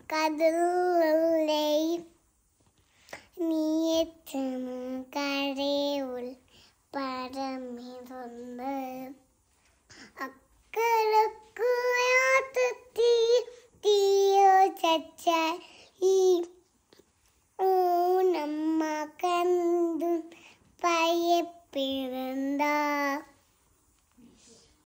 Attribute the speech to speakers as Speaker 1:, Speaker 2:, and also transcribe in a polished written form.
Speaker 1: കടലിലെ നീയെത്തും കരയുൾ പരമിരുന്ന് അക്കരക്കു യാത്രത്തി തീയോ ചച്ചാൽ ഈ நம்ம கந்து பைய பிறந்தா